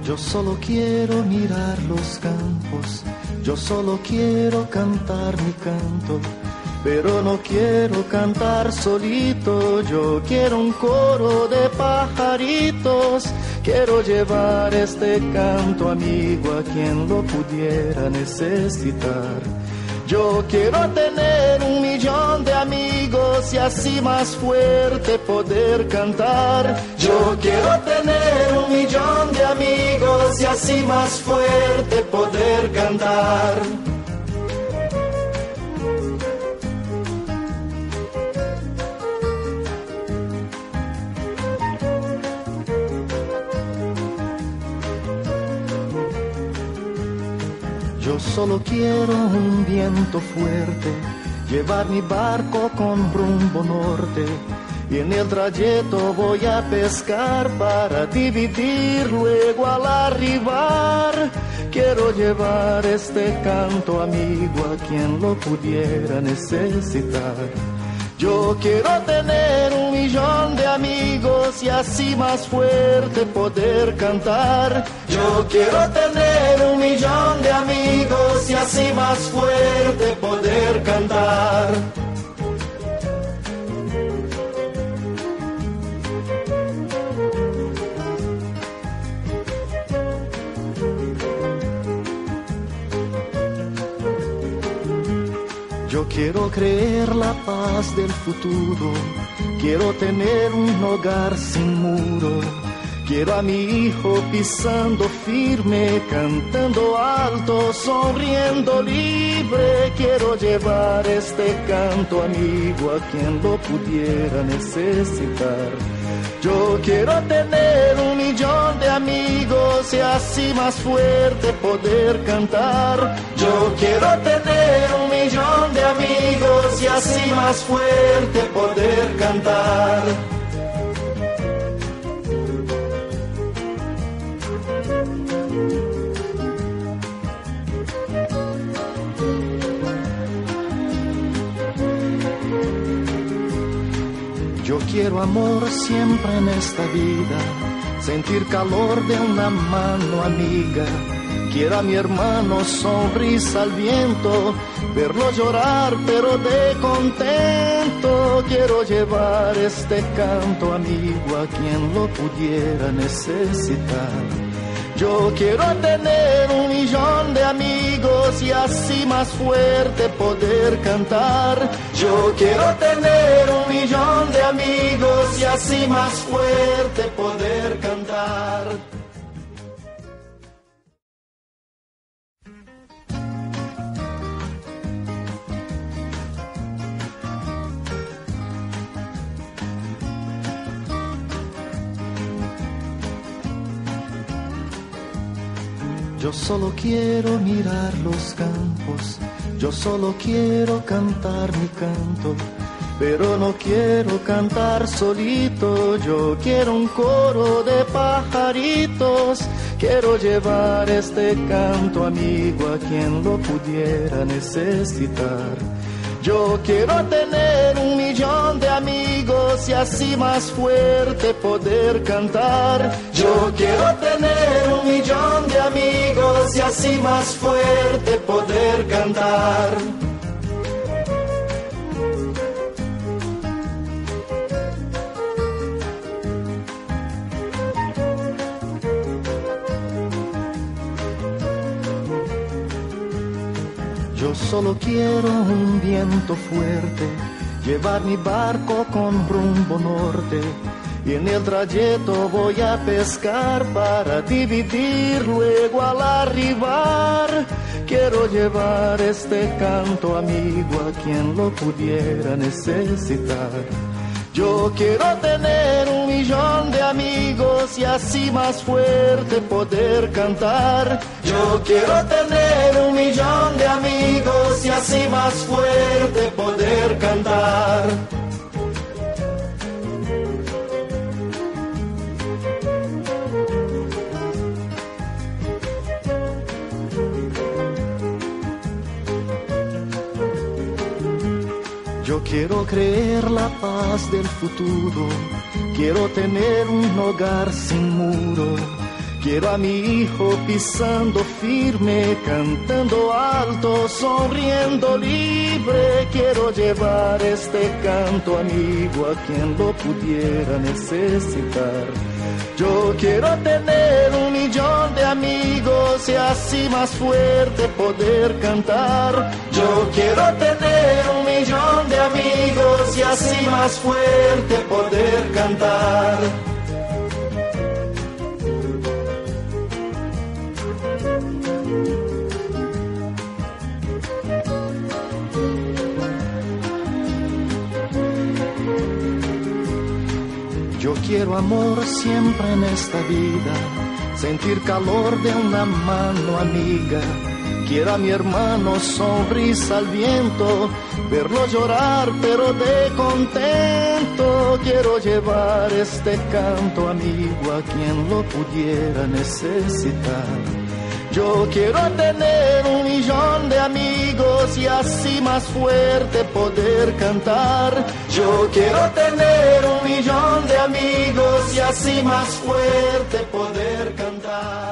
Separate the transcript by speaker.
Speaker 1: Yo solo quiero mirar los campos, yo solo quiero cantar mi canto, pero no quiero cantar solito, yo quiero un coro de pajaritos, quiero llevar este canto amigo a quien lo pudiera necesitar. Yo quiero tener 1.000.000 de amigos y así más fuerte poder cantar. Yo quiero tener 1.000.000 de amigos y así más fuerte poder cantar. Yo solo quiero un viento fuerte, llevar mi barco con rumbo norte, y en el trayecto voy a pescar para dividir luego al arribar. Quiero llevar este canto amigo a quien lo pudiera necesitar. Yo quiero tener 1.000.000 de amigos y así más fuerte poder cantar. Yo quiero tener 1.000.000 de amigos y así más fuerte poder cantar. Yo quiero creer la paz del futuro, quiero tener un hogar sin muro, quiero a mi hijo pisando firme, cantando alto, sonriendo libre, quiero llevar este canto amigo a quien lo pudiera necesitar. Yo quiero tener 1.000.000 de amigos y así más fuerte poder cantar. Yo quiero tener 1.000.000 de amigos y así más fuerte poder cantar. Yo quiero amor siempre en esta vida, sentir calor de una mano amiga. Quiero a mi hermano sonrisa al viento, verlo llorar pero de contento. Quiero llevar este canto amigo a quien lo pudiera necesitar. Yo quiero tener 1.000.000 de amigos y así más fuerte poder cantar. Yo quiero tener 1.000.000 de amigos y así más fuerte poder cantar. Yo solo quiero mirar los campos, yo solo quiero cantar mi canto, pero no quiero cantar solito, yo quiero un coro de pajaritos, quiero llevar este canto amigo a quien lo pudiera necesitar. Yo quiero tener 1.000.000 de amigos y así más fuerte poder cantar. Yo quiero tener 1.000.000 de amigos y así más fuerte poder cantar. Yo solo quiero un viento fuerte, llevar mi barco con rumbo norte, y en el trayecto voy a pescar para dividir luego al arribar. Quiero llevar este canto amigo a quien lo pudiera necesitar. Yo quiero tener 1.000.000 de amigos y así más fuerte poder cantar. Yo quiero tener 1.000.000 de amigos y así más fuerte poder cantar. Yo quiero creer la paz del futuro, quiero tener un hogar sin muro, Quiero a mi hijo pisando firme, cantando alto, sonriendo libre. Quiero llevar este canto amigo a quien lo pudiera necesitar. Yo quiero tener 1.000.000 de amigos y así más fuerte poder cantar. Yo quiero tener 1.000.000 de amigos y así más fuerte poder cantar. Yo quiero amor siempre en esta vida, sentir calor de una mano amiga. Quiero a mi hermano sonrisa al viento, verlo llorar pero de contento. Quiero llevar este canto amigo a quien lo pudiera necesitar. Yo quiero tener 1.000.000 de amigos y así más fuerte poder cantar. Yo quiero tener 1.000.000 de amigos y así más fuerte poder cantar.